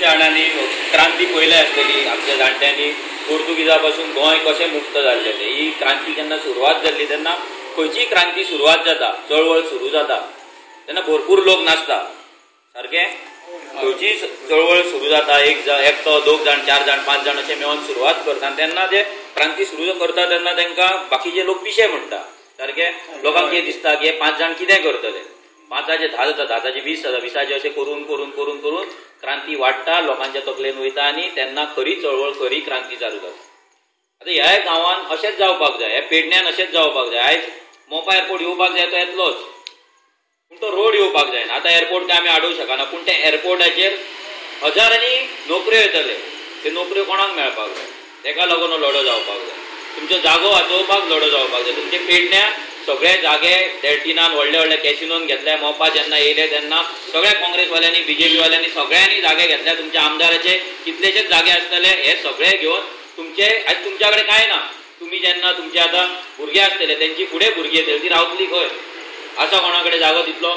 खुबशा जाणांनी क्रांती पळयल्या आसलेली आमच्या जाणट्यांनी पोर्तुगीजा पासून गोंय कशें मुक्त जाल्लेलें ही क्रांती जेन्ना सुरवात जाल्ली तेन्ना खंयची क्रांती सुरवात जाता चळवळ सुरू जाता तेन्ना भरपूर लोक नाचता सारकें खंयची चळवळ सुरू जाता एकटो दोग जाण चार जाण पांच जाण अशें मेळोन सुरवात करता तेन्ना जे क्रांती सुरू करता तेन्ना तांकां बाकीचे लोक पिशे म्हणटा सारकें लोकांक कितें दिसता की हे 5 जाण कितें करतले 5चे 10 जाता 10चे 20 जाता 20चे अशें करून करून करून करून क्रांती वाडटा लोकांच्या तकलेन वयता आनी तेन्ना खरी चळवळ खरी क्रांती चालू जाता. आतां ह्या गांवान अशेंच जावपाक जाय ह्या पेडण्यान अशेंच जावपाक जाय आयज मोपा एअरपोर्ट येवपाक जाय तो येतलोच पूण तो रोड येवपाक जायना. आतां एअरपोर्ट काय आमी हाडूंक शकना पूण ते एअरपोर्टाचेर हजारांनी नोकऱ्यो येतले ते नोकऱ्यो कोणाक मेळपाक जाय तेका लागून हो लढो जावपाक जाय. तुमचो जागो वाचोवपाक लढो जावपाक जाय. तुमचे पेडण्या सगळे जागे डेल्टिनान व्हडले व्हडले कॅसिनोन घेतले मोपा जेन्ना येयले तेन्ना सगळ्या काँग्रेसवाल्यांनी बीजेपी वाल्यांनी सगळ्यांनी जागे घेतले. तुमच्या आमदाराचे कितलेशेच जागे आसतले हे सगळे घेवन तुमचे आयज तुमच्या कडेन कांय ना. तुम्ही जेन्ना तुमचे आतां भुरगे आसतले तेंची फुडें भुरगीं येतली ती रावतली खंय आसा कोणा कडेन जागो तितलो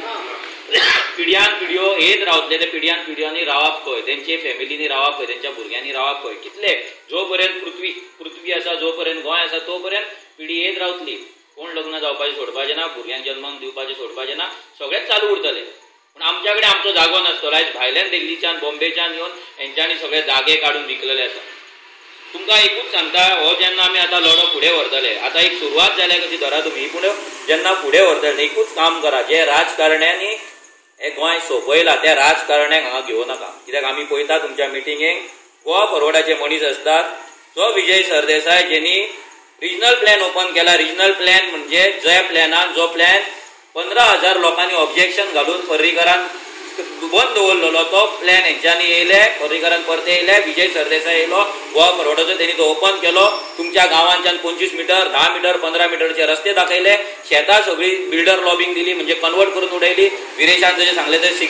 पिढ्यान पिढ्यो येत रावतले ते पिढ्यान पिढ्यांनी रावप खंय तेंचे फॅमिलीनी रावप खंय तेंच्या भुरग्यांनी रावप खंय कितले जो पर्यंत पृथ्वी आसा जो पर्यंत गोंय आसा तो पर्यंत पिढी येत रावतली. कोण लग्न जावपाचें सोडपाचें ना भुरग्यांक जल्माक दिवपाचें सोडपाचें ना सगळेंच चालू उरतलें पूण आमच्या कडेन आमचो जागो नासतलो. आयज भायल्यान दिल्लीच्यान बॉम्बेच्यान येवन हेंच्यांनी सगळे जागे काडून विकलेले आसा. तुमकां एकूच सांगता हो जेन्ना आमी आतां लढो फुडें व्हरतले आतां एक सुरवात जाल्या कशी धरा तुमी पूण जेन्ना फुडें व्हरतले एकूच काम करा जे राजकारण्यांनी हे गोंय सोंपयलां त्या राजकारण्यांक हांगा घेवं नाका. कित्याक आमी पळयता तुमच्या मिटिंगेक गोवा फॉरवर्डाचे मनीस आसतात जो विजय सरदेसाय जेणी रिजनल प्लॅन ओपन केला. रिजनल प्लॅन म्हणजे ज्या प्लॅनान जो प्लॅन 15,000 लोकांनी ऑब्जेक्शन घालून पर्रीकरान बंद दवरलेलो तो प्लॅन हेंच्यांनी येयले पर्रीकरान परते येयले विजय सरदेसाय येयलो गोवा फॉरवर्डाचो तेणी तो ओपन केलो. तुमच्या गांवांच्यान 25 मिटर 10 मिटर 15 मिटरचे रस्ते दाखयले. शेतां सगळी बिल्डर लॉबिंग दिली म्हणजे कन्वर्ट करून उडयली. विरेशान जशें सांगलें ते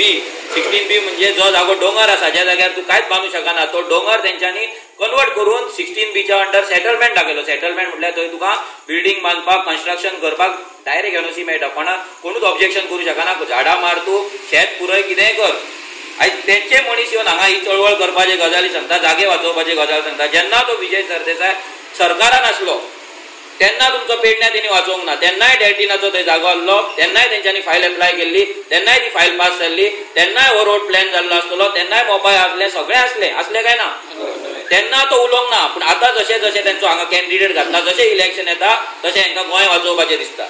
16B म्हणजे जो जागो डोंगर आसा ज्या जाग्यार तूं कांयच बांदूं शकना तो डोंगर तेंच्यांनी कन्वर्ट करून 16Bच्या अंडर सेटलमेंट दाखयलो. सेटलमेंट म्हटल्यार थंय तुका बिल्डींग बांदपाक कन्स्ट्रक्शन करपाक डायरेक्ट एनओसी मेळटा. कोणूच ऑब्जेक्शन करूं शकना. झाडां मार तूं शेत पुरय कितेंय कर. आयज तेंचे मनीस येवन हांगा ही चळवळ करपाचे गजाली सांगता जागे वाचोवपाची गजाल सांगता. जेन्ना तो विजय सरदेसाय सरकारान आसलो तेन्ना तुमचो पेडण्या तेणी वाचोवंक ना. तेन्नाय डेल्टिनाचो थंय जागो आसलो तेन्नाय तेंच्यांनी फायल एप्लाय केल्ली तेन्नाय ती फायल पास जाल्ली तेन्नाय हो रोड प्लॅन जाल्लो आसतलो तेन्नाय मोबायल आसले सगळे आसले काय ना तेन्ना तो उलोवंक ना. पूण आतां जशें जशें तेंचो हांगा कॅन्डिडेट घातला जशें इलेक्शन येता तशें हांकां गोंय वाचोवपाचें दिसता.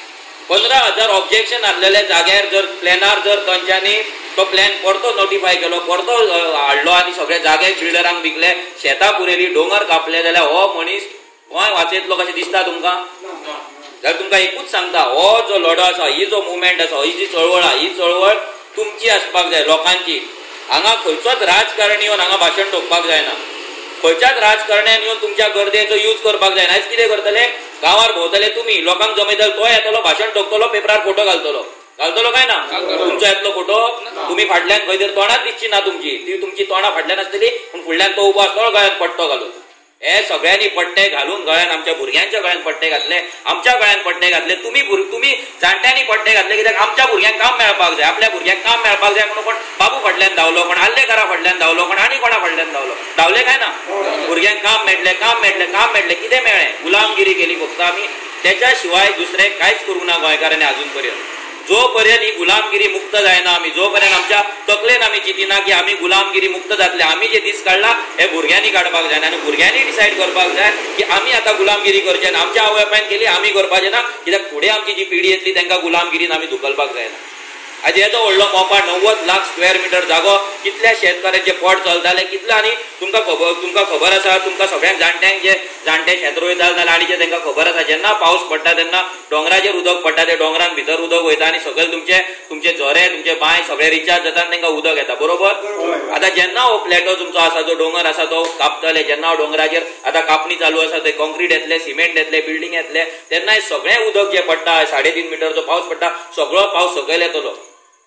15,000 ऑब्जेक्शन आसलेल्या जाग्यार जर प्लॅनार जर तांच्यांनी तो प्लॅन परतो नोटिफाय केलो परतो हाडलो आनी सगळे जागे बिल्डरांक विकले शेतां पुरयली डोंगर कापले जाल्यार हो मनीस गोंय वाचयतलो कशें दिसता तुमकां. जाल्यार तुमकां एकूच सांगता हो जो लढो आसा ही जो मुवमेंट आसा ही जी चळवळ आहा ही चळवळ तुमची आसपाक जाय लोकांची. हांगा खंयचोच राजकारणी येवन हांगा भाशण ठोकपाक जायना. खंयच्याच राजकारण्यान येवन तुमच्या गर्देचो यूज करपाक जायना. आयज कितें करतले गांवार भोंवतले तुमी लोकांक जमयतले तो येतलो भाशण ठोकतलो पेपरार फोटो घालतलो काय ना तुमचो येतलो फोटो तुमी फाटल्यान खंय तरी तोंडात दिसची ना तुमची तोंडां फाटल्यान आसतली पूण फुडल्यान तो उबो आसतलो गळ्यात पट्टो घालून. हे सगळ्यांनी पट्टे घालून गळ्यान आमच्या भुरग्यांच्या गळ्यान पट्टे घातले आमच्या गळ्यान पट्टे घातले तुम्ही जाणट्यांनी पट्टे घातले कित्याक आमच्या भुरग्यांक काम मेळपाक जाय आपल्या भुरग्यांक काम मेळपाक जाय म्हणून कोण बाबू फाटल्यान धांवलो कोण आल्लेकारा फाटल्यान धांवलो कोण आनी कोणा फाटल्यान धांवले काय ना. भुरग्यांक काम मेळटले कितें मेळ्ळें गुलामगिरी केली फक्त आमी त्याच्या शिवाय दुसरें कांयच करूंक ना गोंयकारांनी आजून पर्यंत. जो पर्यंत ही गुलामगिरी मुक्त जायना आमी जो पर्यंत आमच्या तकलेन आमी चिंतिना की आमी गुलामगिरी मुक्त जातले आमी जे दीस काडला हे भुरग्यांनी काडपाक जाय आनी भुरग्यांनी डिसायड करपाक जाय की आमी आतां गुलामगिरी करचें ना. आमच्या आवय बापायन केली आमी करपाचें ना कित्याक फुडें आमची जी पिढी येतली तांकां गुलामगिरीन आमी धुकलपाक जायना. आज येदो व्हडलो मोपा 90 लाख स्क्वेअर मिटर जागो कितल्या शेतकारांचे पोट चलताले कितले आनी तुमकां खबर आसा तुमकां सगळ्यांक जाणट्यांक जे जाणटे शेत रोयता जाल्यार आनी जे तांकां खबर आसा जेन्ना पावस पडटा तेन्ना डोंगराचेर उदक पडटा ते डोंगरान भितर उदक वयता आनी सगळे तुमचे झरे तुमचे बांय सगळे रिचार्ज जाता आनी तांकां उदक येता बरोबर. आतां जेन्ना हो प्लॅटो तुमचो आसा जो डोंगर आसा तो कापतले जेन्ना हो डोंगराचेर आतां कापणी चालू आसा थंय कॉन्क्रीट येतले सिमेंट येतले बिल्डींग येतले तेन्ना सगळें उदक जे पडटा 3.5 मिटरचो पावस पडटा सगळो पावस सकयल येतलो.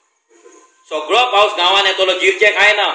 सगळो पावस गांवान येतलो जिरचे काय ना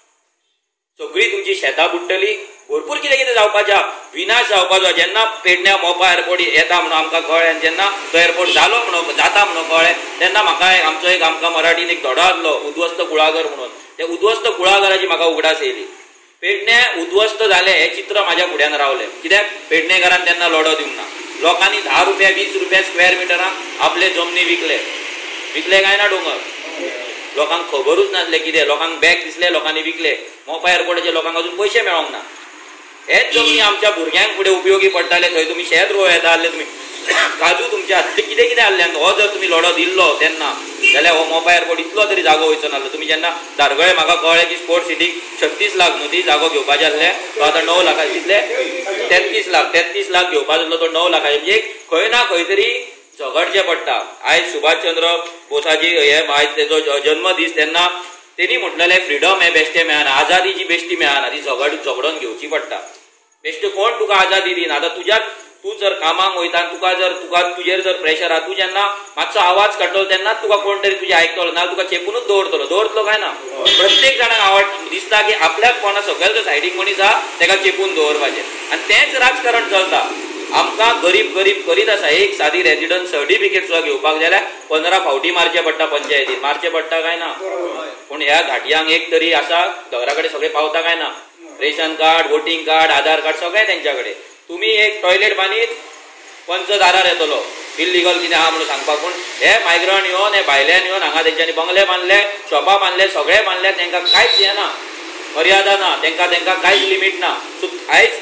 सगळी तुमची शेतां बुडटली भरपूर कितें जावपाचें विनाश जावपाचो. जेन्ना पेडण्या मोपा एअरपोर्ट येता म्हणून आमकां कळ्ळें जेन्ना तो एअरपोर्ट जालो म्हणून जाता म्हणून कळ्ळें तेन्ना म्हाका आमचो एक आमकां मराठीन एक धडो आसलो उद्वस्त कुळागर म्हणून त्या उद्ध्वस्त कुळागराची म्हाका उगडास येयली. पेडणे उद्ध्वस्त झाले हे चित्र माझ्या फुड्यान रावले. कित्याक पेडणेकारान तेन्ना लढो दिवंक ना. लोकांनी 10 रुपया 20 रुपया स्क्वेअर मिटराक आपले जमनी विकले काय ना डोंगर. लोकांक खबरूच नासले कितें. लोकांक बॅग दिसले लोकांनी विकले. मोपा एअरपोर्टाचे लोकांक अजून पयशे मेळोंक ना. हेच जमनी आमच्या भुरग्यांक फुडें उपयोगी पडटाले. थंय तुमी शेत रोव येता आसले, तुमी काजू तुमचे हातले कितें कितें आहले. हो जर तुमी लढो दिल्लो तेन्ना जाल्यार हो मोपा एअरपोर्ट इतलो तरी जागो वयचो नासलो. तुमी जेन्ना दारगळे म्हाका कळ्ळें की स्पोर्ट्स सिटीक 36 लाख न्हू ती जागो घेवपाचे आसले, तो आतां 9 लाख कितले 33 लाख घेवपाचो आसलो, तो 9 लाखाचे. म्हणजे खंय ना खंय तरी झगडचें पडटा. आयज सुभाषचंद्र बोसाची आयज तेजो जन्मदीस तेन्ना तेणी म्हटलेले फ्रिडम हे बेश्टें मेळना, आजादी जी बेश्टी मेळना, ती झगडून घेवची पडटा. बेश्टे कोण तुका आजादी दिना. आतां तू जर कामाक वयता तुका तुजेर जर प्रेशर आहा, तू जेन्ना मातसो आवाज काडटलो तेन्नाच तुका कोण तरी तुजे आयकतलो, ना तुका चेपूनच दवरतलो काय ना. प्रत्येक जाणांक दिसता की आपल्याक कोणा सकयल सायडीक मनीस आहा तेका चेपून दवरपाचें. आनी तेंच राजकारण चलता. आमकां गरीब करीत आसा. एक सादी रेजिडंट सर्टिफिकेट सुद्दां घेवपाक जाल्यार 15 फावटी मारचे पडटा पंचायतीन. मारचे पडटा काय ना. पूण ह्या घाटयांक एक तरी आसा, घरा कडेन सगळें पावता काय ना. Ration card, voting card, Aadhaar card सगळें तेंच्या कडेन. तुम्ही एक टॉयलेट बांदीत पंच दारार येतलो इल्लीगल कितें आहा म्हणून सांगपाक. पूण हे मायग्रंट येवन हे भायल्यान येवन हांगा तेंच्यांनी बंगले बांदले, शॉपां बांदले, सगळें बांदले. तेंकां कांयच हें ना, मर्यादा ना, तेंकां कांयच लिमीट ना. सो आयज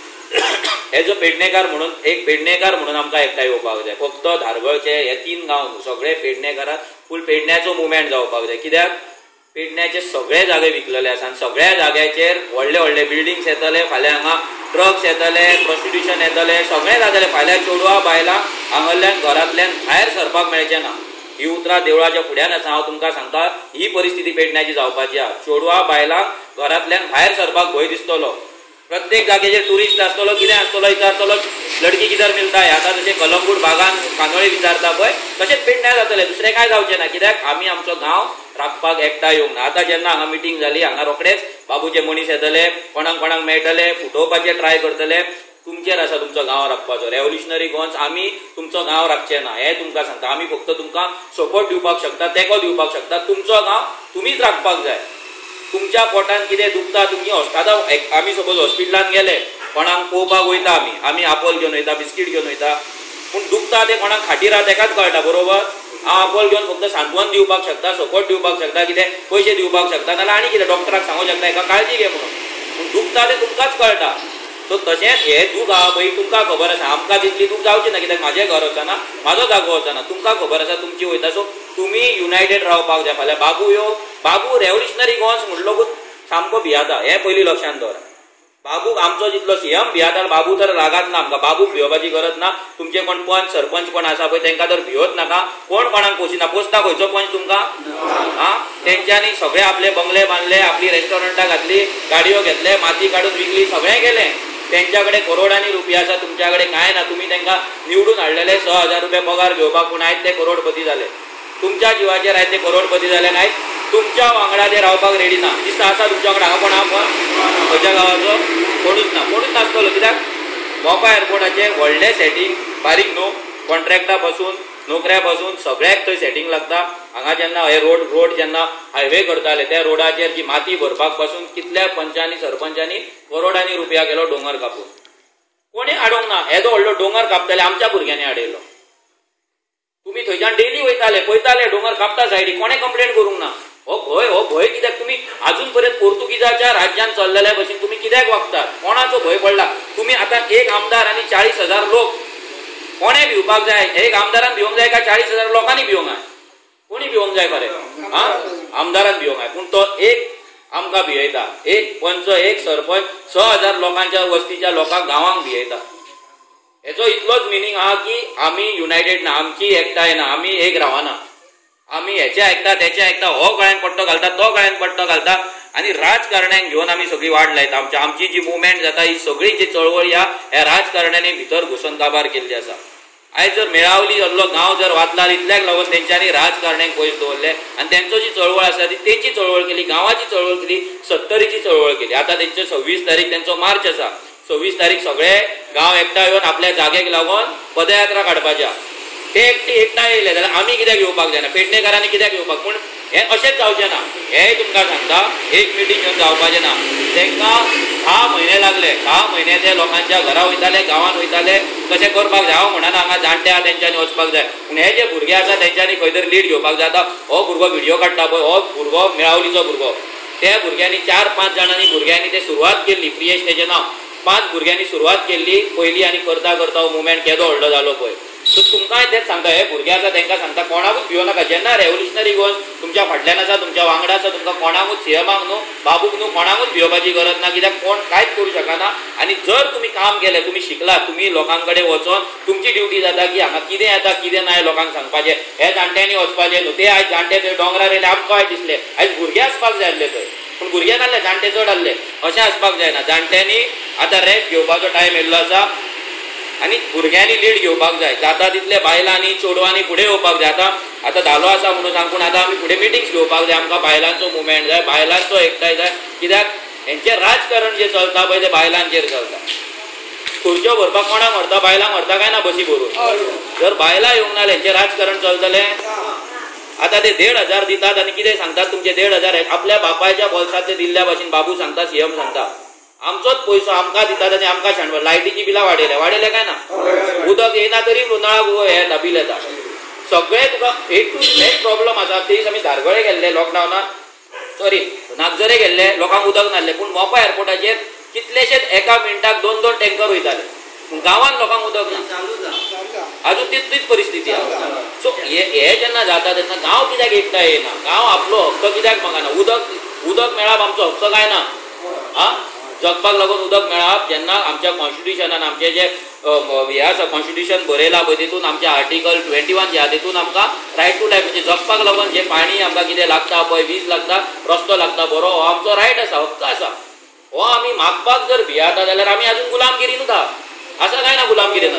हे जो पेडणेकार म्हणून आमकां एकठांय येवपाक जाय. फक्त धारगळचे हे 3 गांव न्हू, सगळे पेडणेकारात फूल पेडण्याचो मुवमेंट जावपाक जाय. कित्याक पेडण्याचे सगळे जागे विकलेले आसा आनी सगळ्या जाग्याचेर व्हडले बिल्डिंग्स येतले. फाल्यां हांगा ड्रग्स येतले, प्रोस्टिट्यूशन येतले, सगळें जातलें. फाल्यां चेडवां बायलां हांगाल्यान घरांतल्यान भायर सरपाक मेळचें ना. ही उतरां देवळाच्या फुड्यान आसा. हांव तुमकां सांगता ही परिस्थिती पेडण्याची जावपाची आहा. चेडवां बायलांक घरांतल्यान भायर सरपाक भंय दिसतलो. प्रत्येक जाग्याचेर टुरिस्ट आसतलो, कितें आसतलो, विचारतलो लडकी किधर मिलता है. आतां जशें कलंगूट बागान कांदोळे विचारता पळय तशेंच पेडण्यां जातलें. दुसरें कांय जावचें ना. कित्याक आमी आमचो गांव राखपाक एकठांय येवंक ना. आतां जेन्ना हांगा मिटींग जाली, हांगा रोखडेच बाबूचे मनीस येतले, कोणाक मेळटले, फुटोवपाचे ट्राय करतले. तुमचेर आसा तुमचो गांव राखपाचो. रेव्होल्युशनरी गोंस आमी तुमचो गांव राखचे ना हें तुमकां सांगता. आमी फक्त तुमकां सपोर्ट दिवपाक शकता, तेंको दिवपाक शकता. तुमचो गांव तुमीच राखपाक जाय. तुमच्या पोटान कितें दुखता तुमी आतां आमी सपोज हॉस्पिटलान गेले, कोणाक पळोवपाक वयता आमी आपोल घेवन वयता, बिस्कीट घेवन वयता. पूण दुखता तें कोणाक खाटीर आहा तेकाच कळटा बरोबर. हांव आपोल घेवन फक्त सांत्वन दिवपाक शकता, सपोर्ट दिवपाक शकता, कितें पयशे दिवपाक शकता, नाल्यार आनी कितें डॉक्टराक सांगूंक शकता हेका काळजी घे म्हणून. पूण दुखता तें तुमकांच कळटा. सो तशेंच हे दूख आहा पळय तुमकां खबर आसा. आमकां तितली दूख जावची ना, कित्याक म्हाजें घर वचना, म्हाजो जागो वचना. तुमकां खबर आसा तुमची वयता. सो तुमी युनायटेड रावपाक जाय. फाल्यां बाबू रेव्होल्युशनरी गोंस म्हणटलोकूच सामको भियाता. हें पयलीं लक्षांत दवर. बाबूक आमचो जितलो सीएम भियाता, बाबू तर रागात ना. आमकां बाबूक भियोवपाची गरज ना. तुमचे कोण पंच सरपंच कोण आसा पळय तेंकां तर भियोत नाका. कोण कोणाक पोशिना. पोसता खंयचो पंच तुमकां? तेंच्यांनी सगळे आपले बंगले बांदले, आपली रेस्टॉरंटां घातली, गाडयो घेतले, माती काडून विकली, सगळें केलें. तेंच्या कडेन करोडांनी रुपया आसा, तुमच्या कडेन कांय ना. तुमी तेंकां निवडून हाडलेले 6,000 रुपया पगार घेवपाक, पूण आयज ते करोडपती जाले. तुमच्या जिवाचेर आयज ते करोडपती जाले. आयज तुमच्या वांगडा ते रावपाक रेडी ना. दिसता आसा तुमच्या वांगडा हांगा कोण आहा खंयच्या गांवाचो? कोणूच नासतलो. कित्याक मोपा एअरपोर्टाचे व्हडले सेटींग, बारीक न्हू, कॉन्ट्रॅक्टा पासून नोकऱ्या पासून सगळ्याक थंय सेटींग लागता. हांगा जेन्ना हे रोड जेन्ना हायवे करताले त्या रोडाचेर जी माती भरपाक पासून कितल्या पंचांनी सरपंचांनी करोडांनी रुपया केलो दोंगर कापून. कोणी हाडूंक ना. येदो व्हडलो दोंगर कापताले आमच्या भुरग्यांनी हाडयलो. तुमी थंयच्यान डेली वयताले, पळयताले दोंगर कापता सायडीक, कोणें कंप्लेंट करूंक ना. हो भंय कित्याक? तुमी आजून पर्यंत पोर्तुगीजाच्या राज्यान चल्लेल्या भशेन तुमी कित्याक वागतात? कोणाचो भंय पडला? तुमी आतां एक आमदार आनी 40,000 लोक कोणें भिवपाक जाय? एक आमदारान भिवंक जाय काय 40,000 लोकांनी भिवंक जाय? कोणी भिवंक जाय खरें? आमदारान भिवंक जाय. पूण तो एक आमकां भियेता, एक पंच, एक सरपंच 6,000 लोकांच्या वस्तीच्या लोकांक गांवांक भियेता. हेचो इतलोच मिनींग आहा की आमी युनायटेड ना, आमची एकठांय ना, आमी एक रावना. आमी हेचे आयकता, तेचे आयकता, हो गळ्यान पट्टो घालता, तो गळ्यान पट्टो घालता आनी राजकारण्यांक घेवन आमी सगळी वाट लायता. आमची जी मुवमेंट जाता ही सगळी जी चळवळ ह्या राजकारण्यांनी भितर घुसून काबार केल्ली आसा. आयज जर मेळावली जाल्लो गांव जर वाचला इतल्याक लागून तेंच्यांनी राजकारण्यांक पयस दवरले आनी तेंचो जी चळवळ आसा ती तेची चळवळ केली, गांवाची चळवळ केली, 70ची चळवळ केली. आतां तेंचे 26 तारीख तेंचो मार्च आसा. 26 तारीख सगळे गांव एकठांय येवन आपल्या जाग्याक लागून पदयात्रा काडपाच्या. ते एकठांय येयले जाल्यार आमी कित्याक येवपाक जायना? पेडणेकारांनी कित्याक येवपाक? पूण हे अशेंच जावचें ना, हेय तुमकां सांगता, एक मिटींग घेवन जावपाचें ना. तांकां 10 म्हयने लागले, 10 म्हयने ते लोकांच्या घरा वयताले, गांवांत वयताले, कशें करपाक जाय. हांव म्हणना हांगा जाणटे आहा तेंच्यांनी वचपाक जाय, पूण हे जे भुरगे आसा तेंच्यांनी खंय तरी लीड घेवपाक जाय. आतां हो भुरगो व्हिडिओ काडटा पळय, हो भुरगो मेळावलीचो भुरगो, त्या भुरग्यांनी 4-5 जाणांनी भुरग्यांनी ते सुरवात केल्ली. प्रियेश तेजें नांव. 5 भुरग्यांनी सुरवात केल्ली पयलीं, आनी करता करता हो मुवमेंट केदो व्हडलो जालो पळय. सो तुमकांय तेच सांगता, हे भुरगे आसा तांकां सांगता, कोणाकूच भिवो नाका. जेन्ना रेव्होल्युशनरी गोवन तुमच्या फाटल्यान आसा, तुमच्या वांगडा आसा, तुमकां कोणाकूच सीएमाक न्हू, बाबूक न्हू, कोणाकूच भिवपाची गरज ना. कित्याक कोण कांयच करूं शकना. आनी जर तुमी काम केलें, तुमी शिकला, तुमी लोकां कडेन वचोन तुमची ड्युटी जाता की हांगा कितें येता कितें ना हें लोकांक सांगपाचें. हे जाणट्यांनी वचपाचें न्हू. ते आयज जाणटे थंय दोंगरार येयले, आमकां आयज दिसलें आयज भुरगे आसपाक जाय आसले थंय, पूण भुरगे नासले, जाणटे चड आसले. अशें आसपाक जायना. जाणट्यांनी आतां रेस्ट घेवपाचो टायम येयल्लो आसा आनी भुरग्यांनी लीड घेवपाक जाय. जाता तितले बायलांनी चेडवांनी फुडें येवपाक जाय. आतां धालो आसा म्हणून सांग, पूण आतां आमी फुडें मिटिंग्स घेवपाक जाय. आमकां बायलांचो मुवमेंट जाय, बायलांचो एकठांय जाय. कित्याक हेंचें राजकारण जें चलता पळय तें बायलांचेर चलता. खुर्च्यो भरपाक कोणाक व्हरता? बायलांक व्हरता काय ना बसी भरून? जर बायलां येवंक नाल्यार हेंचें राजकारण चलतलें? आतां ते 1,500 दितात आनी कितें सांगतात तुमचे 1,500 आपल्या बापायच्या बोल्सांतले दिल्ल्या भाशेन बाबू सांगता, सीएम सांगता आमचोच पयसो आमकां दितात आनी आमकां शाणवर. लायटीची बिलां वाडयले काय ना? उदक येयना तरी नळाक हे बिल येता. सगळे तुका एक टू एक प्रॉब्लम आसा. ते दीस आमी धारगळे गेल्ले लॉकडावनात, सॉरी नागजरे गेल्ले, लोकांक उदक नासलें, पूण मोपा एअरपोर्टाचेर कितलेशेच एका मिनटाक 2-2 टँकर वयताले. पूण गांवांत लोकांक उदक ना, अजून तीच परिस्थिती आसा. सो हे जेन्ना जाता तेन्ना गांव कित्याक एकठांय येना? गांव आपलो हक्क कित्याक मागना? उदक मेळप आमचो हक्क काय ना? जगपाक लागून उदक मेळप. जेन्ना आमच्या कॉन्स्टिट्युशनान आमचे जे हे आसा कॉन्स्टिट्युशन बरयला पळय तितून आमच्या आर्टिकल 21 जे आहा तितून आमकां रायट टू लायफ म्हणजे जगपाक लागून जे पाणी आमकां कितें लागता पळय, वीज लागता, रस्तो लागता बरो, हो आमचो रायट आसा, हक्क आसा. हो आमी मागपाक जर भियाता जाल्यार आमी आजून गुलामगिरीनूच आहा. आसा काय ना गुलामगिरीन?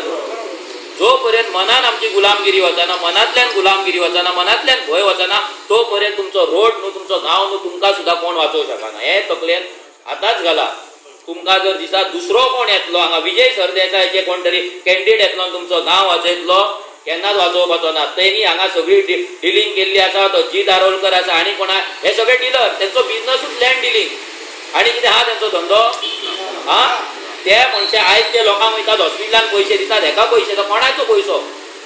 जो पर्यंत मनान आमची गुलामगिरी वचना, मनांतल्यान गुलामगिरी वचना, मनांतल्यान भंय वचना, तो पर्यंत तुमचो रोड न्हू, तुमचो गांव न्हू, तुमकां सुद्दां कोण वाचोवंक शकना. हे तकलेन आतांच घाला. तुमकां जर दिसा दुसरो कोण येतलो, हांगा विजय सरदेसायचे कोण तरी कॅन्डिडेट येतलो तुमचो गांव वाचयतलो, केन्नाच वाचोवपाचो ना. तेणी हांगा सगळी डिलींग केल्ली आसा. तो जी दारोलकर आसा आनी कोणा, हे सगळे डिलर, तेंचो बिजनसूच लँड डिलींग. आनी कितें आहा तेंचो धंदो? ते मनशे आयज ते लोकांक वयतात हॉस्पिटलान पयशे दितात, हेका पयशे, तो कोणाचो पयसो?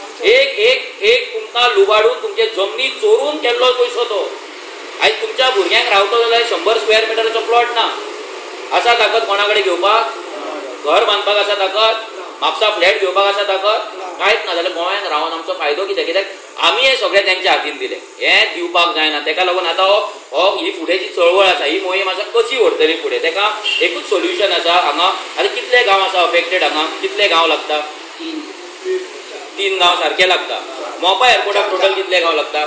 एक तुमकां लुबाडून तुमचे जमनी चोरून केल्लो पयसो तो. आयज तुमच्या भुरग्यांक रावतो जाल्यार 100 स्क्वेअर मिटराचो प्लॉट ना. आसा ताकद कोणा कडेन घेवपाक? घर बांदपाक आसा ताकद? म्हापसा फ्लॅट घेवपाक आसा ताकद? कांयच ना. जाल्यार गोंयांत रावन आमचो फायदो कितें? कित्याक आमी हे सगळे तेंच्या हातीन दिले. हे दिवपाक जायना. तेका लागून आतां हो ही फुडें जी चळवळ आसा, ही मोहीम आसा, कशी व्हरतली फुडें? तेका एकूच सोल्युशन आसा. हांगा आतां कितले गांव आसा अफेक्टेड? हांगा कितले गांव लागता? 3 गांव सारखे लागता. मोपा एअरपोर्टाक टोटल कितले गांव लागता?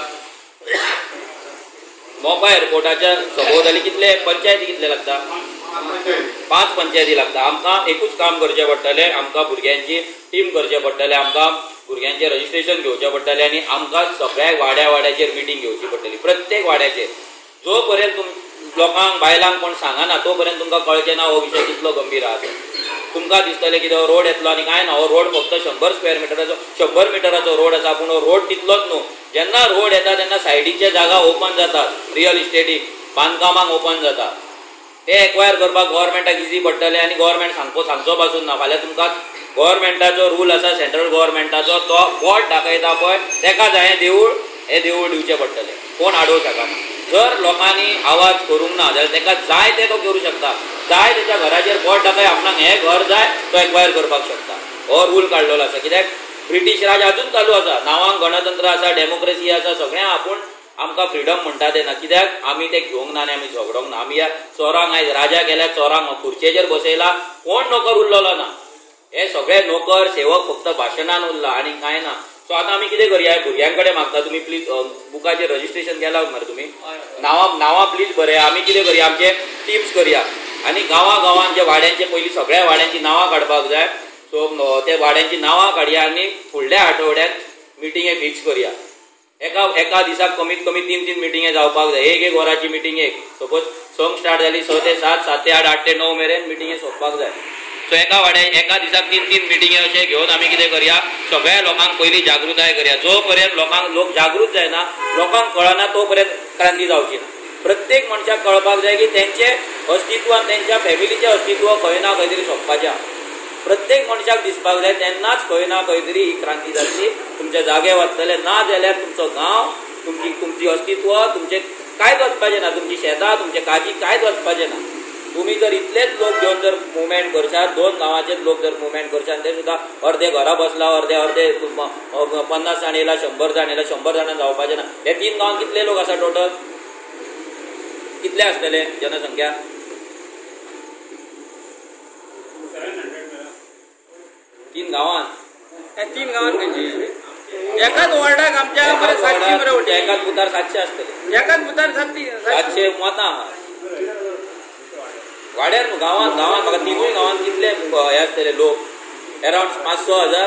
मोपा एअरपोर्टाच्या सभोवताली कितले पंचायती कितले लागता? 5 पंचायती लागता. आमकां एकूच काम करचें पडटलें. आमकां भुरग्यांची टीम करचें पडटलें, आमकां भुरग्यांचें रजिस्ट्रेशन घेवचें पडटलें आनी आमकां सगळ्या वाड्याचेर मिटींग घेवची पडटली. प्रत्येक वाड्याचेर जो पर्यंत लोकांक बायलांक कोण सांगना तो पर्यंत तुमकां कळचें ना हो विशय कितलो गंभीर आहा. तुमकां दिसतलें की हो रोड येतलो आनी कांय ना. हो रोड फक्त 100 स्क्वेअर मिटराचो 100 मिटराचो रोड आसा, पूण हो रोड तितलोच न्हू. जेन्ना रोड येता तेन्ना सायडीचे जागा ओपन जातात, रियल इस्टेटीक बांदकामाक ओपन जाता. ते एक्वायर करपाक गव्हर्मेंटाक इजी पडटलें आनी गव्हर्मेंट सांगचो पासून ना. फाल्यां तुमकां गव्हर्मेंटाचो रूल आसा, सेंट्रल गव्हर्मेंटाचो, तो बोर्ड दाखयता पळय, तेका जाय हे देवूळ दिवचें पडटलें. कोण आडोवंक शकना. जर लोकांनी आवाज करूंक ना जाल्यार तेका जाय ते तो करूं शकता. जाय तेच्या घराचेर बोर्ड दाखय, आपणाक हें घर जाय, तो एक्वायर करपाक शकता. हो रूल काडलेलो आसा. कित्याक ब्रिटीश राज अजून चालू आसा. नांवांक गणतंत्र आसा, डेमोक्रेसी आसा, सगळें आपूण आमकां फ्रिडम म्हणटा ते ना. कित्याक आमी ते घेवंक ना आनी आमी झगडोंक ना. आमी ह्या चोरांक आयज राजा गेल्या चोरांक खुर्चेचेर बसयला, कोण नोकर उरलेलो ना. हे सगळे नोकर सेवक फक्त भाशणान उरला आनी कांय ना. सो आतां आमी कितें करया? भुरग्यां कडेन मागता तुमी प्लीज बुकाचेर रजिस्ट्रेशन केलां मरे तुमी? नांवां प्लीज बरया. आमी कितें करया? आमचे टिप्स करया आनी गांवां जे वाड्यांचे पयलीं सगळ्या वाड्यांची नांवां काडपाक जाय. सो ते वाड्यांची नांवां काडया आनी फुडल्या आठवड्यांत मिटिंगे फिक्स करया. एका दिसाक कमीत कमी 3 मिटिंगे जावपाक जाय. एक वराची मिटिंग. सपोज संक स्टार्ट जाली 6 ते 7, 7 ते 8, 8 ते 9 मेरेन मिटिंगे सोंपपाक जाय. सो एका दिसाक 3-3 मिटिंगे अशें घेवन आमी कितें करया, सगळ्या लोकांक पयलीं जागृताय करया. जो पर्यंत लोक जागृत जायना, लोकांक कळना तो पर्यंत क्रांती जावची ना. प्रत्येक मनशाक कळपाक जाय की तेंचे अस्तित्व आनी तेंच्या फॅमिलीचें अस्तित्व खंय ना खंय तरी सोंपपाचें. प्रत्येक मनशाक दिसपाक जाय तेन्नाच खंय ना खंय तरी ही क्रांती जातली. तुमचे जागे वाचतले, ना जाल्यार तुमचो गांव, तुमची अस्तित्व, तुमचे कांयच वचपाचें ना. तुमची शेतां, तुमचे काजी कांयच वचपाचें ना. तुम्ही जर इतलेच लोक घेवन जर मुवमेंट करशात, 2 गांवाचेच लोक जर मुवमेंट करशात, ते सुद्धा अर्धे घरा बसला, अर्धे 50 जाण येयला, 100 जाण येयला, 100 जाणां जावपाचें ना. हे 3 गांवांत कितले लोक आसा टोटल? कितले आसतले जनसंख्या? 3 गांवांत. 3 गांवांत खंयची? एकाच वॉर्डाक आमच्या 700 मरे वोटी. एकाच बुथार 700 आसतले. एकाच बुथार 700 मतां आहा. वाड्यार न्हू, गांवांत म्हाका 3 गांवांत कितले हे आसतले लोक? अरावंड 500 हजार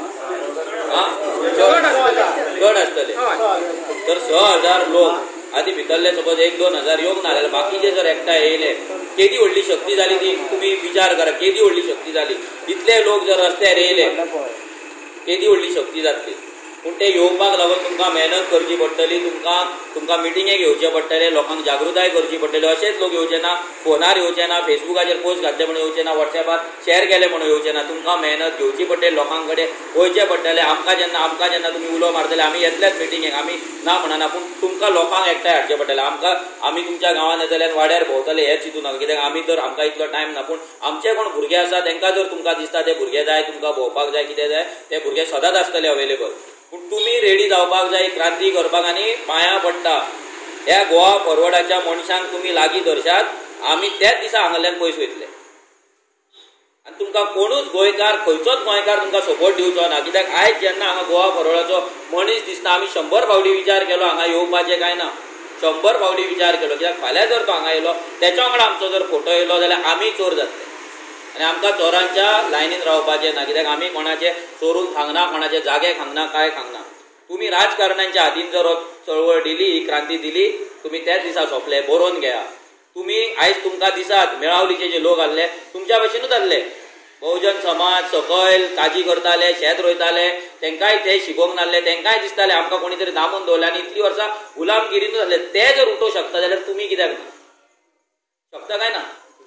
चड आसतले. तर 6,000 लोक आदी भितरले सपोज 1-2 हजार येवंक ना जाल्यार बाकीचे जर एकठांय येयले, केदी व्हडली शक्ती जाली ती. तुम्ही विचार करा, केदी व्हडली शक्ती जाली. इतले लोक जर रस्त्यार येयले, केदी व्हडली शक्ती जातली. पूण ते येवपाक लागून तुमकां मेहनत करची पडटली, तुमकां मिटिंगे घेवचे पडटले, लोकांक जागृताय करची पडटली. अशेंच लोक येवचे ना, फोनार येवचे ना, फेसबुकाचेर पोस्ट घातले म्हणून येवचे ना, वॉट्सॅपार शेअर केले म्हणून येवचे ना. तुमकां मेहनत घेवची पडटली, लोकां कडेन वयचे पडटले. आमकां जेन्ना तुमी उलो मारतले, आमी येतलेच मिटिंगेक, आमी ना म्हणना, पूण तुमकां लोकांक एकठांय हाडचे पडटले. आमी तुमच्या गांवांत येतले, वाड्यार भोंवतले हेंच चिंतू नाका. कित्याक आमी तर आमकां इतलो टायम ना. पूण आमचे कोण भुरगे आसा तांकां जर तुमकां दिसता ते भुरगे जाय, तुमकां भोंवपाक जाय, कितें जाय, ते भुरगे सदांच आसतले अवेलेबल. पूण तुमी रेडी जावपाक जाय क्रांती करपाक. आनी पांयां पडटा, ह्या गोवा फॉरवर्डाच्या मनशांक तुमी लागीं धरशात, आमी त्याच दिसा हांगाल्यान पयस वयतले. आनी तुमकां कोणूच गोंयकार, खंयचोच गोंयकार तुमकां सपोर्ट दिवचो ना. कित्याक आयज जेन्ना हांगा गोवा फॉरवर्डाचो मनीस दिसता, आमी 100 फावटी विचार केलो हांगा येवपाचें काय ना. 100 फावटी विचार केलो. कित्याक फाल्यां जर तो हांगा येयलो, तेच्या वांगडा आमचो जर फोटो येयलो जाल्यार आमी चोर जातले. आनी आमकां चोरांच्या लायनीन रावपाचें ना. कित्याक आमी कोणाचे चोरून खांगना, कोणाचे जागे खांगना, काय खांगना. तुमी राजकारण्यांच्या हातीन जर चळवळ दिली, ही क्रांती दिली, तुमी त्याच दिसा सोंपले. बरोवन घेया. तुमी आयज तुमकां दिसात मेळावलीचे जे लोक आसले, तुमच्या भशेनूच आसले. बहुजन समाज सकयल काजी करताले, शेत रोयताले, तेंकांय ते शिकोवंक नासले. तेंकांय दिसताले आमकां कोणी तरी दामून दवरले. आनी इतली वर्सां गुलामगिरीनूच आसले. ते जर उठोवंक शकता जाल्यार तुमी कित्याक ना? शकता काय ना?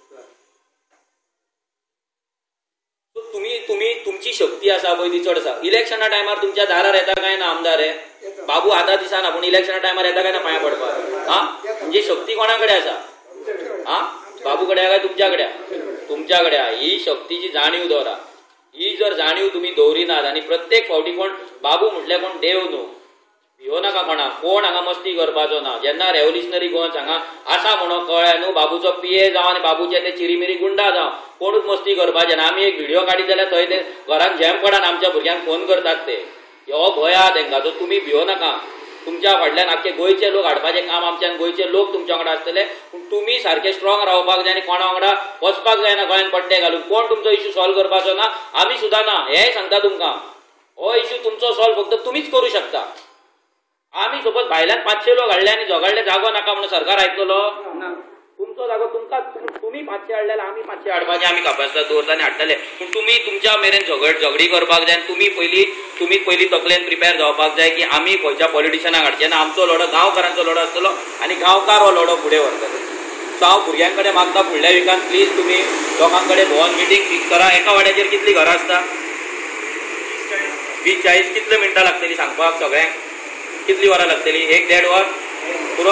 तुमची शक्ती आसा पळय ती चड आसा. इलेक्शना टायमार तुमच्या दारार येता काय ना आमदार? बाबू आतां दिसना, पूण इलेक्शना टायमार येता काय ना पांयां पडपाक? म्हणजे शक्ती कोणा कडेन आसा? बाबू कडेन काय तुमच्या कडेन? तुमच्या कडेन. ही शक्तीची जाणीव दवरा. ही जर जाणीव तुमी दवरिनात, आनी प्रत्येक फावटी कोण बाबू म्हटल्यार कोण देव न्हू, भियो नाका कोणाक. कोण हांगा मस्ती करपाचो ना. जेन्ना रेव्होल्युशनरी गोंय हांगा आसा म्हणून कळ्ळें न्हू, बाबूचो PA जावं आनी बाबूचे ते चिरीमिरी गुंडा जावं, कोणूच मस्ती करपाचें ना. आमी एक व्हिडिओ काडीत जाल्यार थंय ते घरान झॅम पडान आमच्या भुरग्यांक फोन करतात. ते हो भंय आहा तेंकां. सो तुमी भियो नाका. तुमच्या फाटल्यान आख्खे गोंयचे लोक हाडपाचें काम आमच्यान, गोंयचे लोक तुमच्या वांगडा आसतले. पूण तुमी सारके स्ट्रॉंग रावपाक जाय आनी कोणा वांगडा वचपाक जायना गळ्यान पट्टे घालून. कोण तुमचो इश्यू सॉल्व करपाचो ना, आमी सुद्दां ना. हेंय सांगता तुमकां. हो इश्यू तुमचो सॉल्व फक्त तुमीच करूं शकता. आमी सपोज भायल्यान 500 लोक हाडले आनी झगडले जागो नाका म्हणून सरकार आयकतलो? तुमचो जागो तुमकां. तुमी 500 हाडले, आमी 500 हाडपाचें आमी कॅपॅसिटी दवरता आनी हाडटले. पूण तुमी तुमच्या मेरेन झगडी करपाक जाय. तुमीच पयलीं तकलेन प्रिपेर जावपाक जाय की आमी खंयच्या पॉलिटिशनाक हाडचे ना. आमचो लढो गांवकारांचो लढो आसतलो आनी गांवकार हो लढो फुडें व्हरतले. सो हांव भुरग्यां कडेन मागता, फुडल्या विकान प्लीज तुमी लोकां कडेन भोंवन मिटींग फिक्स करा. एका वाड्याचेर कितलीं घरां आसता? 20-40 कितले मिनटां लागतली सांगपाक सगळ्यांक? कितली वरां लागतली? 1-1.5 वर पुरो?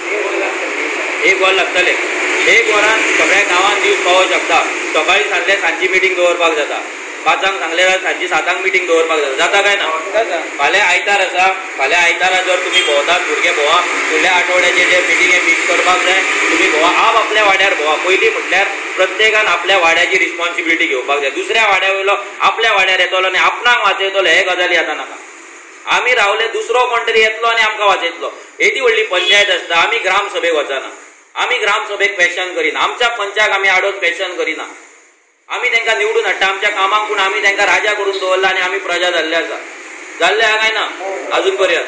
1 वर लागतले. 1 वरान सगळ्या गांवांत दीस पावोवंक शकता. सकाळीं सांगले सांजची मिटींग दवरपाक जाता, 5 सांगले जाल्यार सांजची 7 मिटींग दवरपाक जाता काय ना? फाल्यां आयतार आसा. फाल्यां आयतारा जर तुमी भोंवतात, भुरगे भोंवा, फुडल्या आठवड्याचे जे मिटींगे फिक्स करपाक जाय, तुमी भोंवा. आपल्या वाड्यार भोंवा. पयलीं म्हटल्यार प्रत्येकान आपल्या वाड्याची रिस्पॉन्सिबिलिटी घेवपाक जाय. दुसऱ्या वाड्या वयलो आपल्या वाड्यार येतलो आनी आपणाक वाचयतलो, हे गजाली आतां नाका. आमी रावले, दुसरो कोण तरी येतलो आनी आमकां वाचयतलो. येदी व्हडली पंचायत आसता. आमी ग्रामसभेक वचना. आमी ग्रामसभेक क्वेश्चन करिना. आमच्या पंचाक आमी आडोस क्वेश्चन करिना. आमी तांकां निवडून हाडटा आमच्या कामाक, पूण आमी तांकां राजा करून दवरला आनी आमी प्रजा जाल्ले आसा. जाल्ले आहा काय ना अजून पर्यंत?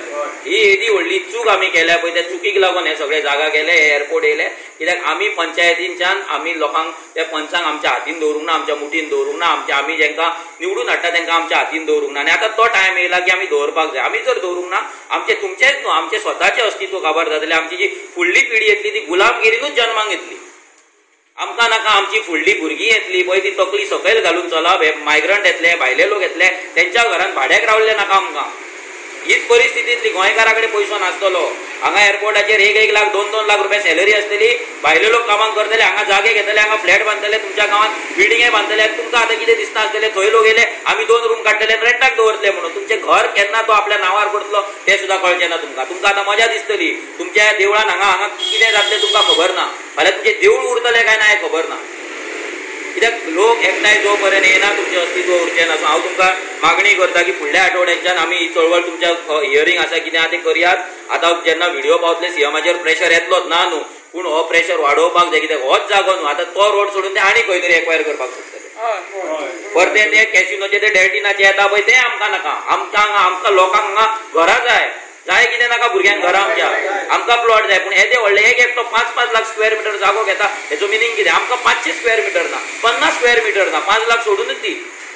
ही येदी व्हडली चूक आमी केल्या पळय त्या चुकीक लागून हे सगळे जागा गेले, एअरपोर्ट येयले. कित्याक आमी पंचायतींच्यान आमी लोकांक त्या पंचांक आमच्या हातीन दवरूंक ना, आमच्या मुठीन दवरूंक ना, आमी जेंकां निवडून हाडटा तेंकां आमच्या हातीन दवरूंक ना. आनी आतां तो टायम येयला की आमी दवरपाक जाय. आमी जर दवरूंक ना आमचे तुमचेच न्हू आमचे स्वताचे अस्तित्व काबार जातले. आमची जी फुडली पिढी येतली ती गुलामगिरीनूच जन्माक येतली. आमकां नाका आमची फुडली भुरगीं येतली पळय ती तकली सकयल घालून चलप. हे मायग्रंट येतले, भायले लोक येतले, तेंच्या घरान भाड्याक रावले नाका आमकां. हीच परिस्थितींतली गोंयकारा कडेन पयसो नासतलो. हांगा एअरपोर्टाचेर 1-1 लाख 2-2 लाख रुपया सॅलरी आसतली. भायले लोक कामाक करतले, हांगा जागे घेतले, हांगा फ्लॅट बांदतले, तुमच्या गांवांत बिल्डिंगे बांदतले. तुमकां आतां कितें दिसता आसतलें थंय लोक येयले आमी 2 रूम काडटले रेंटाक दवरतले म्हणून. तुमचें घर केन्ना तो आपल्या नांवार करतलो तें सुद्दां कळचें ना तुमकां. तुमकां आतां मजा दिसतली तुमच्या देवळान हांगा कितें जातलें तुमकां खबर ना. फाल्यां तुमचें देवूळ उरतलें काय ना हें खबर ना. कित्याक लोक एकठांय जो पर्यंत येना तुमचें अस्तित्व उरचें ना. हांव तुमकां मागणी करता की फुडल्या आठवड्यांच्यान आमी ही चळवळ तुमच्या हियरींग आसा कितें आहा तें करयात. आतां जेन्ना व्हिडिओ पावतले सीएमाचेर प्रेशर येतलोच ना न्हू, पूण हो प्रेशर वाडोवपाक जाय. कित्याक होच जागो न्हू. आतां तो रोड सोडून ते आनी खंय तरी एक्वायर करपाक सोदतले. परते ते कॅसिनोचे ते डेल्टिनाचे येता पळय ते आमकां नाका. आमकां लोकांक हांगा घरां जाय. जाय कितें नाका भुरग्यांक घरां आमच्या. आमकां प्लॉट जाय. पूण येदे व्हडले एक तो 5-5 लाख स्क्वेअर मिटर जागो घेता हेचो मिनींग कितें. आमकां 500 स्क्वेअर मिटर ना, 50 स्क्वेअर मिटर ना, 5 लाख सोडूनच दी.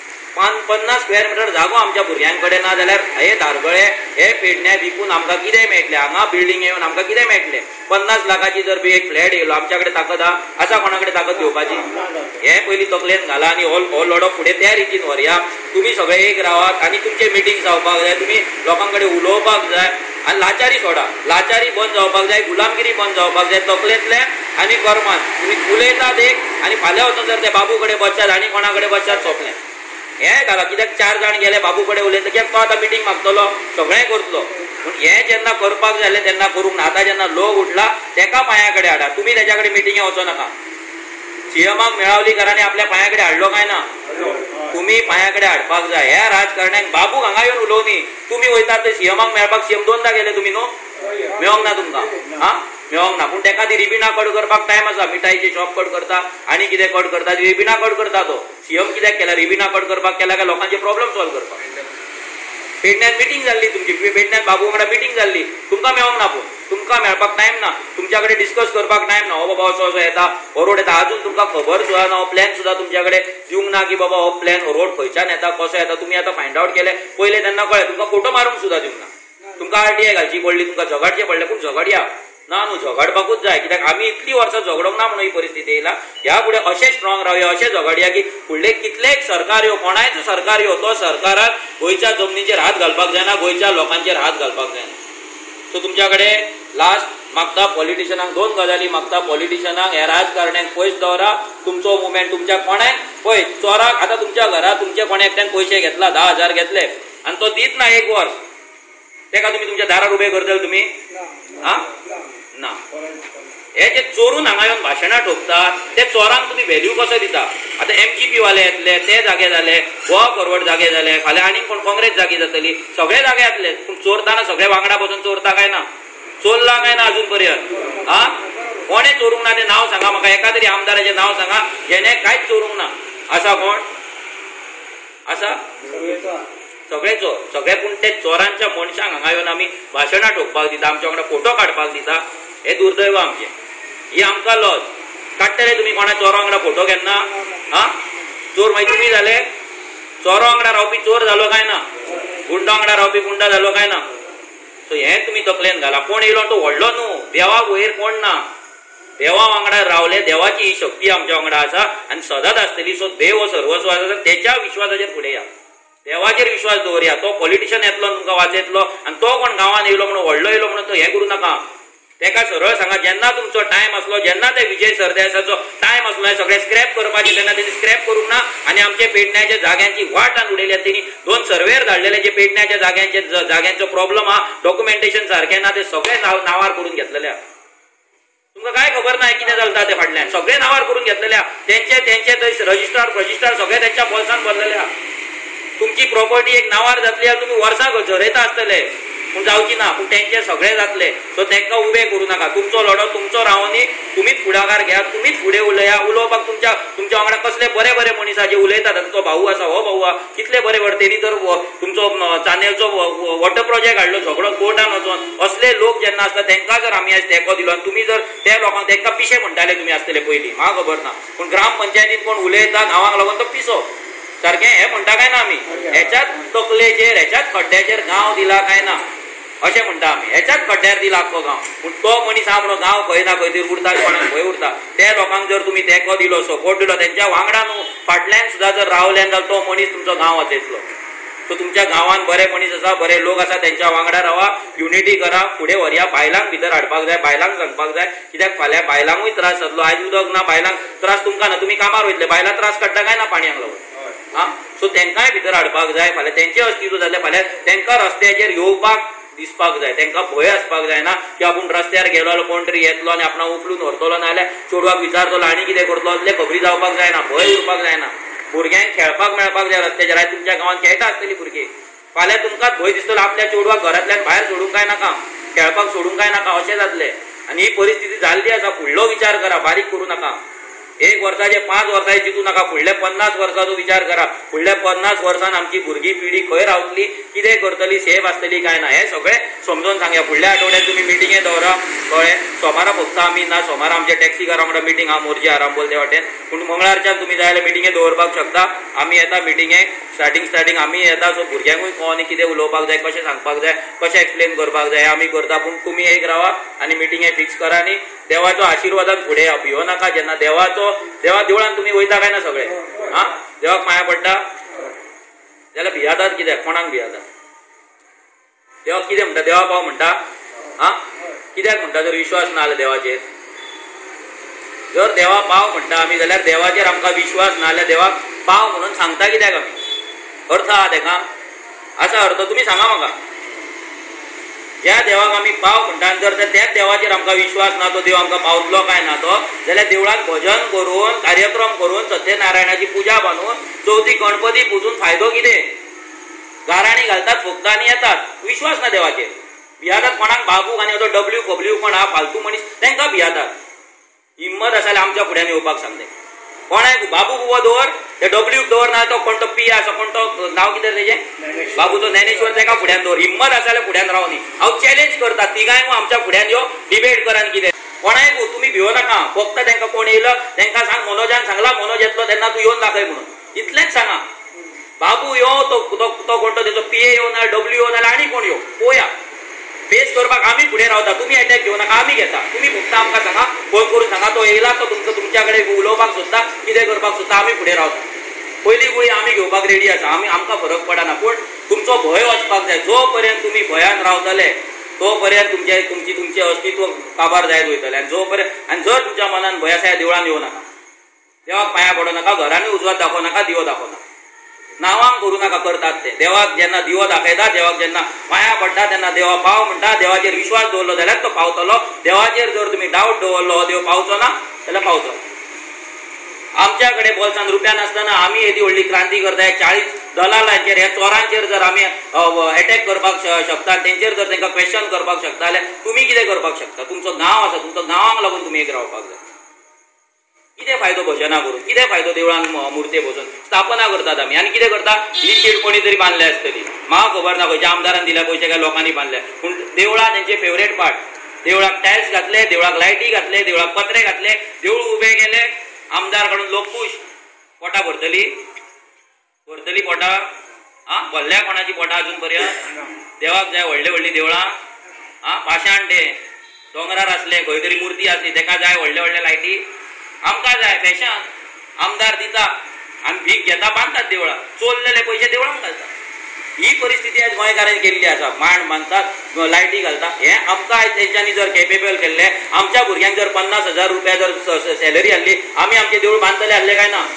50 स्क्वेअर मिटर जागो आमच्या भुरग्यां कडेन ना जाल्यार हे धारगळे हे पेडण्या विकून आमकां कितें मेळटलें. हांगा बिल्डींग येवन आमकां कितें मेळटलें. 50 लाखाची जर बी एक फ्लॅट येयलो आमच्या कडेन ताकद आसा कोणा कडेन ताकद घेवपाची. हे पयलीं तकलेन घाला आनी हो लडो फुडें त्या रितीन व्हरया. तुमी सगळे एक रावात आनी तुमचे मिटींग जावपाक जाय. तुमी लोकां कडेन उलोवपाक जाय आनी लाचारी सोडा. लाचारी बंद जावपाक जाय, गुलामगिरी बंद जावपाक जाय. तकलेंतल्यान आनी कर्मान तुमी उलयतात एक आनी फाल्यां वचून जर ते बाबू कडेन बसतात आनी कोणा कडेन बसतात सोंपलें. हें घाला. कित्याक 4 जाण गेले बाबू कडेन उलयता कित्याक तो आतां मिटींग मागतलो सगळें करतलो. पूण हें जेन्ना करपाक जाय तेन्ना करूंक ना. आतां जेन्ना लोक उठला तेका पांया कडेन हाडा. तुमी तेच्या कडेन मिटींगे वचो नाका. सीएमाक मेळावलीकारांनी आपल्या पांया कडेन हाडलो काय ना. तुमी पांया कडेन हाडपाक जाय. ह्या राजकारण्यांक बाबूक हांगा येवन उलोवनी. तुमी वयतात ते सीएमाक मेळपाक. सीएम 2दा गेले तुमी न्हू. मेळोंक ना तुमकां. मेळोंक ना. पूण तेका ती रिबिना कट करपाक टायम आसा. मिठाईचे शॉप कट करता आनी कितें कट करता. रिबिना कट करता तो. सीएम कित्याक केला. रिबिना कट करपाक केला काय लोकांचे प्रॉब्लेम सॉल्व करपाक. पेडण्यात मिटींग जाल्ली तुमची. पेडण्यात बाबू वांगडा मिटींग जाल्ली. तुमकां मेळोंक ना. पूण तुमकां मेळपाक टायम ना. तुमच्या कडेन डिस्कस करपाक टायम ना. हो बाबा असो असो येता हो रोड येता. अजून तुमकां खबर सुद्दां ना. हो प्लॅन सुद्दां तुमच्या कडेन दिवंक ना की बाबा हो प्लॅन हो रोड खंयच्यान येता कसो येता. तुमी आतां फायंड आवट केले पयले तेन्ना कळ्ळें. तुमकां फोटो मारूंक सुद्दां दिवंक ना. तुमकां आरटीआय घालची पडली. तुमकां झगडचें पडलें. पूण झगडया ना न्हू. झगडपाकूच जाय. कित्याक आमी इतलीं वर्सां झगडोंक ना म्हणून ही परिस्थिती येयला. ह्या फुडें अशें स्ट्रॉंग रावया, अशें झगडया की फुडले कितलेक सरकार येवं कोणायचो सरकार येवं तो सरकाराक गोंयच्या जमनीचेर हात घालपाक जायना, गोंयच्या लोकांचेर हात घालपाक जायना. सो तुमच्या कडेन लास्ट मागता पॉलिटिशनांक 2 गजाली मागता. पॉलिटिशनांक ह्या राजकारण्यांक पयस दवरा. तुमचो मुवमेंट तुमच्या कोणाक पळय चोराक आतां तुमच्या घरा तुमचे कोणे एकट्यान पयशे घेतला 10,000 घेतले आनी तो दीत ना 1 वर्स. तेका तुमी तुमच्या दारार उबे करतले तुमी ना. हे जे चोरून हांगा येवन भाशणां ठोकतात ते चोरांक तुमी व्हॅल्यू कसो दिता. आतां MGP वाले येतले ते जागे जाले, गोवा फॉरवर्ड जागे जाले, फाल्यां आनीक कोण काँग्रेस जागी जातली. सगळे जागे जातले. पूण चोरताना सगळे वांगडा बसून चोरता काय ना. चोरला काय ना अजून पर्यंत. कोणे चोरूंक ना तें नांव सांगा म्हाका. एका तरी आमदाराचें नांव सांगा जेणे कांयच चोरूंक ना. आसा कोण आसा. सगळे चोर सगळे. पूण ते चोरांच्या मनशांक हांगा येवन आमी भाशणां ठोकपाक दिता, आमच्या वांगडा फोटो काडपाक दिता. हे दुर्दैव आमचें. ही आमकां लॉस. काडटले तुमी कोणा चोरा वांगडा फोटो केन्ना. चोर मागीर तुमी जाले. चोरा वांगडा रावपी चोर जालो काय ना. गुंडा वांगडा रावपी गुंडा जालो काय ना. सो हें तुमी तकलेन घाला. कोण येयलो तो व्हडलो न्हू. देवाक वयर कोण ना. देवा वांगडा रावले. देवाची ही शक्ती आमच्या वांगडा आसा आनी सदांच आसतली. सो देव हो सर्वस्व आसा. तेच्या विश्वासाचेर फुडें या. देवाचेर विश्वास दवरया. तो पॉलिटिशियन येतलो तुमकां वाचयतलो आनी तो कोण गांवांत येयलो म्हणून व्हडलो येयलो म्हणून तो हें करूं नाका. तेका सरळ सांगा जेन्ना तुमचो टायम आसलो, जेन्ना ते विजय सरदेसाचो टायम आसलो हे सगळे स्क्रॅप करपाचे तेन्ना तेणी स्क्रॅप करूंक ना आनी आमचे पेडण्याच्या जाग्यांची वाट आनी उडयल्या. तेणी 2 सर्वेर धाडलेले जे पेडण्याच्या जाग्यांचो प्रॉब्लम हा डॉक्युमेंटेशन सारकें ना ते सगळे नांवार करून घेतलेले. तुमकां काय खबर ना कितें चलता ते फाटल्यान. सगळे नांवार करून घेतलेले. तेंचे रजिस्ट्रार सगळे तेंच्या पॉल्सान भरलेले. तुमची प्रॉपर्टी एक नांवार जातली तुमी वर्सां झरयता आसतले. पूण जावची ना, पूण तेंचे सगळे जातले. सो तेंकां उबें करूं नाका. तुमचो लढो तुमचो रावनी, तुमीच फुडाकार घ्या, तुमीच फुडें उलया. उलोवपाक तुमच्या वांगडा कसले बरे बरे मनीस जे उलयतात. तुमचो भाऊ आसा, हो भाऊ आहा, कितले बरे बरे. तेणी तर तुमचो चानेलचो वॉटर प्रोजेक्ट हाडलो सगळो कोर्टान वचोन. असले लोक जेन्ना आसता तेंकां जर आमी आज तेंको दिलो आनी तुमी जर त्या लोकांक तेंकां पिशे म्हणटाले तुमी आसतले पयलीं, म्हाका खबर ना. पूण ग्रामपंचायतीन कोण उलयता नांवाक लागून तो पिसो सारकें हें म्हणटा काय ना आमी. हेच्याच तकलेचेर हेच्याच खड्ड्याचेर गांव दिला काय ना अशें म्हणटा आमी. हेच्याच खड्ड्यार दिला आख्खो गांव. पूण तो मनीस हा म्हणून गांव खंय ना खंय तरी उरता, कोणाक खंय उरता. त्या लोकांक जर तुमी तेंको दिलो, सपोर्ट दिलो, तेंच्या वांगडा न्हू फाटल्यान सुद्दां जर रावल्यान जाल्यार तो मनीस तुमचो गांव वाचयतलो. सो तुमच्या गांवांत बरे मनीस आसा, बरे लोक आसा, तेंच्या वांगडा रावा, युनिटी करा, फुडें व्हरया. बायलांक भितर हाडपाक जाय, बायलांक सांगपाक जाय. कित्याक फाल्यां बायलांकूय त्रास जातलो. आयज उदक ना, बायलांक त्रास तुमकां ना, तुमी कामार वयतले, बायलां त्रास काडटा काय ना पाणयाक लागून. सो तेंकांय भितर हाडपाक जाय. फाल्यां तेंचें अस्तित्व जातलें. फाल्यां तेंकां रस्त्याचेर येवपाक दिसपाक जाय. तेंकां भंय आसपाक जायना की आपूण रस्त्यार गेलो जाल्यार कोण तरी येतलो आनी आपणाक उखलून व्हरतलो, नाजाल्यार चेडवाक विचारतलो आनी कितें करतलो, असले खबरी जावपाक जायना, भंय उरपाक जायना. भुरग्यांक खेळपाक मेळपाक जाय रस्त्याचेर. आयज तुमच्या गांवांत खेळटा आसतलीं भुरगीं, फाल्यां तुमकांच भंय दिसतलो आपल्या चेडवाक घरांतल्यान भायर सोडूंक काय नाका, खेळपाक सोडूंक काय नाका, अशें जातलें. आनी ही परिस्थिती जाल्ली आसा. फुडलो विचार करा, बारीक करूं नाका. 1 वर्साचे 5 वर्सांचे चिंतू नाका. फुडल्या 50 वर्सांचो विचार करा. फुडल्या 50 वर्सान आमची भुरगी पिढी खंय रावतली, कितें करतली, सेफ आसतली काय ना, हें सगळें समजून सांगया. फुडल्या आठवड्यात तुमी मिटिंगे दवरा, कळ्ळें. सोमारा फक्त आमी ना, सोमारा आमचे टॅक्सीकारा वांगडा मिटींग आहा मोरजी आरांबोल ते वाटेन. पूण मंगळारच्यान तुमी जाय जाल्यार मिटिंगे दवरपाक शकता. आमी येता मिटिंगेक. स्टार्टींग आमी येता. सो भुरग्यांकूय कोणी कितें उलोवपाक जाय, कशें सांगपाक जाय, कशें एक्सप्लेन करपाक जाय आमी करता. पूण तुमी एक रावा आनी मिटिंगे फिक्स करा आनी देवाचो आशिर्वादान फुडें या. भियो नाका. जेन्ना देवा देवळान तुमी वयता काय ना सगळे, देवाक माया पडटा जाल्यार भियातात. कित्याक कोणाक भियातात? देवाक कितें म्हणटा? देवा पाव म्हणटा. कित्याक म्हणटा? जर विश्वास ना जाल्यार देवाचेर. जर देवा पाव म्हणटा आमी जाल्यार देवाचेर आमकां विश्वास ना जाल्यार देवाक पाव म्हणून सांगता कित्याक आमी? अर्थ आहा तेका? आसा अर्थ? तुमी सांगा म्हाका. ज्या देवाक आमी पाव म्हणटा जर त्याच देवाचेर आमकां विश्वास ना, तो देव आमकां पावतलो काय ना तो, जाल्यार देवळांत भजन करून, कार्यक्रम करून, सत्यनारायणाची पुजा बांदून, चवथीक गणपती पुजून फायदो कितें? गाराणी घालतात, फुगता आनी येतात. विश्वास ना देवाचेर. भियातात कोणाक? बाबूक आनी तो डब्ल्यू कोण आहा फालतू मनीस, तेंकां भियातात. हिम्मत आसा जाल्यार आमच्या फुड्यान येवपाक सांगले. कोणाक? बाबूक उबो दवर, ते डब्ल्यूक दवर ना, तो कोण तो पी आसा, कोण तो नांव कितें तेजें बाबू, तो ज्ञानेश्वर, तेका फुड्यान दवर. हिम्मत आसा जाल्यार फुड्यान राव न्ही. हांव चॅलेंज करता तिगांय आमच्या फुड्यान यो, डिबेट करान कितें. कोणाक तुमी भियो नाका. फक्त तेंकां कोण येयलो तेंकां सांग, मनोजान सांगला, मनोज येतलो तेन्ना तूं येवन दाखय म्हणून, इतलेंच सांगा. बाबू यो, तो कोण तो तेजो पीए येवन ना, डब्ल्यू येवन ना, आनी कोण यो, पळोवया. फेस करपाक आमी फुडें रावता. तुमी अटॅक घेवं नाका, आमी घेता. तुमी फक्त आमकां सांगा, फोन करून सांगा, तो येयला, तो तुमच्या कडेन उलोवपाक सोदता, कितें करपाक सोदता, आमी फुडें रावता. पयली गुळी आमी घेवपाक रेडी आसा. आमकां फरक पडना. पूण तुमचो भंय वचपाक जाय. जो पर्यंत तुमी भंयान रावतले तो पर्यंत तुमचें अस्तित्व काबार जायत वयतलें. आनी जर तुमच्या मनान भंय आसा, देवळान येवं नाका, देवाक पांयां पडूं नाका, घरांनी उजवात दाखोव नाका, दिवो दाखोव नाका, नांवांक करूं नाका. करतात ते देवाक जेन्ना दिवो दाखयता, देवाक जेन्ना पांयां पडटा तेन्ना देवा पाव म्हणटा. देवाचेर विश्वास दवरलो जाल्यार तो पावतलो. देवाचेर जर तुमी डावट दवरलो, हो देव पावचो ना जाल्यार पावचो. आमच्या कडेन बोल्सान रुपया नासतना आमी येदी व्हडली क्रांती करता. 40 दलालांचेर, ह्या चोरांचेर जर आमी अटॅक करपाक शकता, तेंचेर जर तांकां क्वेश्चन करपाक शकता जाल्यार तुमी कितें करपाक शकता? तुमचो गांव आसा, तुमचो गांवांक लागून तुमी एक रावपाक जाय. कितें फायदो भजनां करून? कितें फायदो देवळान मुर्ते बसून? स्थापना करतात आमी आनी कितें करता? ही शीट कोणी तरी बांदली आसतली, म्हाका खबर ना खंयच्या आमदारान दिल्या पयशे काय लोकांनी बांदल्या. पूण देवळां तेंचे फेवरेट पार्ट. देवळाक टायल्स घातले, देवळाक लायटी घातले, देवळाक पत्रे घातले, देवूळ उबे केले. आमदार कडून लोक खूश. पोटां भरतली पोटां? भरल्या कोणाची पोटां अजून पर्यंत? देवाक जाय व्हडली व्हडली देवळां, पाशाण ते दोंगरार आसले, खंय तरी मुर्ती आसली, तेका जाय व्हडले लायटी. आमकां जाय फॅशन. आमदार दिता आमी भीक घेता, बांदतात देवळां. चोरलेले पयशे देवळांक घालतात. ही परिस्थिती आज गोंयकारांनी केल्ली आसा. मांड बांदतात, लायटी घालता. हें आमकां आयज तेंच्यांनी जर केपेबल केल्ले, आमच्या भुरग्यांक जर 50,000 रुपया जर सॅलरी आहली, आमी आमचे देवूळ बांदतले आहले काय ना?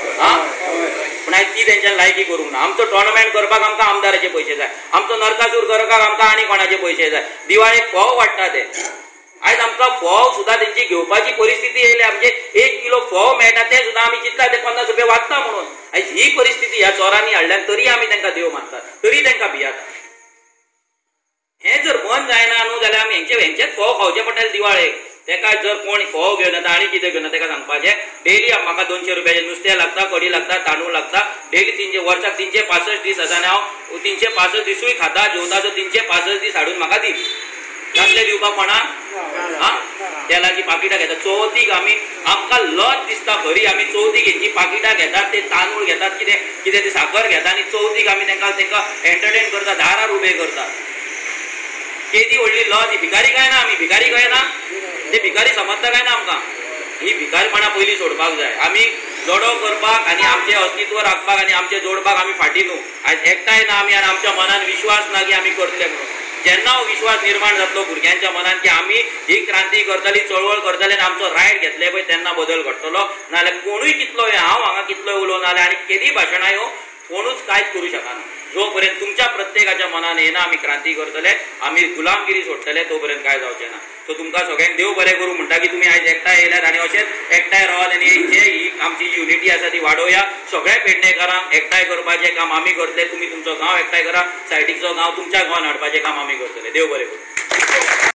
पूण आयज ती तेंच्यानी लायकी करूंक ना. आमचो टोर्नामेंट करपाक आमकां आमदाराचे पयशे जाय. आमचो नरकासूर करपाक आमकां आनी कोणाचे पयशे जाय. दिवाळेक फोव वाडटा ते. आयज आमकां फोव सुद्दां तेंची घेवपाची परिस्थिती येयली. आमचे 1 किलो फोव मेळटा ते सुद्दां आमी चिंतता ते 50 रुपया वाचता म्हणून. आयज ही परिस्थिती ह्या चोरांनी हाडल्यान तरी आमी तांकां देव मानतात, तरी तांकां भियातात. हे जर बंद जायना न्हू जाल्यार आमी हेंचेच फोव खावचे पडटले दिवाळेक. तेका जर कोण फोव घेवन येता आनी कितें घेवन येता तेका सांगपाचें डेली म्हाका 200 रुपयाचें नुस्तें लागता, कडी लागता, तांदूळ लागता, डेली वर्साक 365 दीस आसा आनी हांव 365 दिसूय खाता, जेवता सो 365 दीस हाडून म्हाका दी. जातले दिवपाक कोणाक? तेलाची पाकिटां घेतात चवथीक आमी, आमकां लज दिसता खरी, आमी चवथीक हेंची पाकिटां घेतात, ते तांदूळ घेतात, कितें कितें ती साखर घेतात आनी चवथीक आमी तेंकां एंटरटेन करता, दारार उबे करतात. केदी व्हडली लज ही. भिकारी काय ना आमी, भिकारी काय ना, ते भिकारी समजता काय ना आमकां. ही भिकारीपणां पयलीं सोडपाक जाय. आमी जोडो करपाक आनी आमचें अस्तित्व राखपाक आनी आमचें जोडपाक आमी फाटीं न्हू. आयज एकठांय ना आमी आनी आमच्या मनान विश्वास ना की आमी करतले म्हणून. जेन्ना हो विश्वास निर्माण जातलो भुरग्यांच्या मनान की आमी ही क्रांती करतली, चळवळ करतले आनी आमचो रायट घेतले पळय, तेन्ना बदल घडटलो. नाजाल्यार कोणूय कितलो हांव हांगा कितलोय उलोवन जाल्यार आनी केदी भाशणां ह्यो कोणूच कांयच करूं शकना. जो पर्यंत तुमच्या प्रत्येकाच्या मनान येना आमी क्रांती करतले, आमी गुलामगिरी सोडटले, तो पर्यंत काय जावचें ना. सो तुमकां सगळ्यांक देव बरें करूं म्हणटा की तुमी आयज एकठांय येयल्यात आनी अशेंच एकठांय रावात आनी ही आमची युनिटी आसा ती वाडोवया. सगळ्या पेडणेकारांक एकठांय करपाचें काम आमी करतले. तुमी तुमचो गांव एकठांय करा, सायडीचो गांव तुमच्या गांवांत हाडपाचें काम आमी करतले. देव बरें करूं.